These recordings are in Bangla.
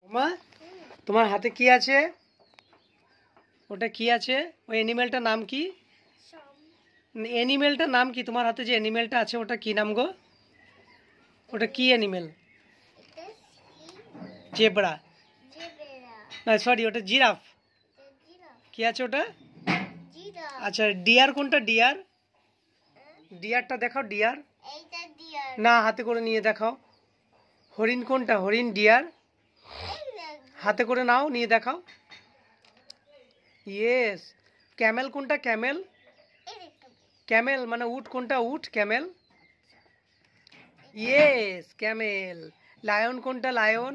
মা তোমার হাতে কি আছে? ওটা কি আছে? ওই অ্যানিমেলটার নাম কি? অ্যানিমেলটার নাম কি? তোমার হাতে যে অ্যানিমেলটা আছে ওটা কি নাম গো? ওটা কি অ্যানিমেল? জেব্রা না, সরি, ওটা জিরাফ। কি আছে ওটা? আচ্ছা, ডিয়ার কোনটা? ডিয়ার, ডিয়ারটা দেখাও। ডিয়ার না, হাতে করে নিয়ে দেখাও। হরিণ কোনটা? হরিণ, ডিয়ার হাতে করে নাও, নিয়ে দেখাও। ইয়েস। ক্যামেল কোনটা? ক্যামেল, ক্যামেল মানে উট কোনটা? উট, ক্যামেল। Yes, camel. লায়ন কোনটা? লায়ন।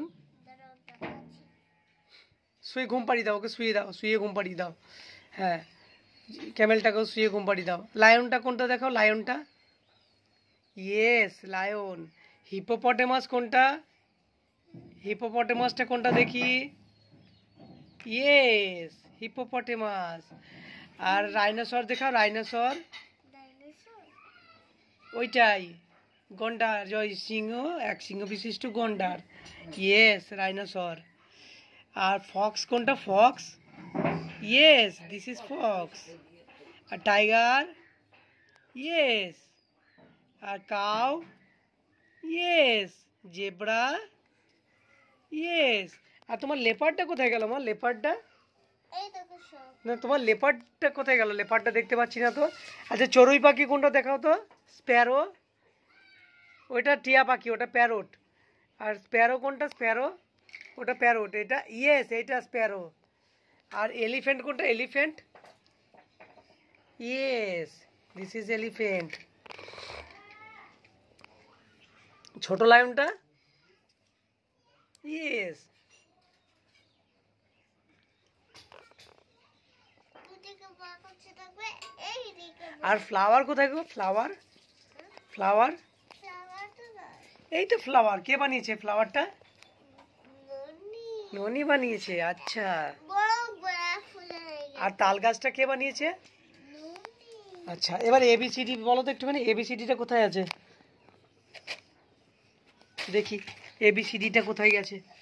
শুয়ে ঘুম পাড়িয়ে দাও, ওকে শুয়ে দাও, শুয়ে ঘুম পাড়িয়ে দাও। হ্যাঁ, ক্যামেলটাকেও শুয়ে ঘুম পাড়িয়ে দাও। লায়নটা কোনটা দেখাও, লায়নটা। Yes, lion. হিপোপটেমাস কোনটা? হিপোপটেমাসটা কোনটা দেখি? Yes, hippopotamus. আর রাইনোসর দেখাও, রাইনোসর। ওইটাই, গন্ডার, জয় সিংহ, এক সিংহ বিশিষ্ট গন্ডার। Yes, rhinoceros. আর ফক্স কোনটা? Fox. Yes, this is fox. আর টাইগার। ইয়েস। আর কাউ। ইয়েস। জেব্রা। ইয়েস। আর তোমার লেপার্ডটা কোথায় গেল? আমার লেপার্ডটা না, তোমার লেপার্ডটা কোথায় গেল? লেপার্ডটা দেখতে পাচ্ছি না তো। আচ্ছা, চড়ুই পাখি কোনটা দেখাও তো? স্প্যারো। ওইটা টিয়া পাখি, ওটা প্যারোট। আর স্প্যারো কোনটা? স্প্যারো, ওটা প্যারোট। এটা ইয়েস, এইটা স্প্যারো। আর এলিফ্যান্ট কোনটা? Elephant. Yes, this is elephant. ছোট লায়নটা। ইয়েস। আর ফ্লাওয়ার কোথায় গো? Flower, flower. এই তো ফ্লাওয়ার। কে বানিয়েছে ফ্লাওয়ারটা? ননি বানিয়েছে। আচ্ছা। আর তাল গাছটা কে বানিয়েছে? আচ্ছা, এবার এবিসিডি বলো তো একটুখানি। এবিসিডিটা কোথায় আছে দেখি? এবিসিডিটা কোথায় গেছে?